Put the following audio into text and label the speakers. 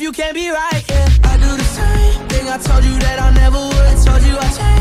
Speaker 1: you can't be right, yeah. I do the same thing I told you that I never would. I told you I changed.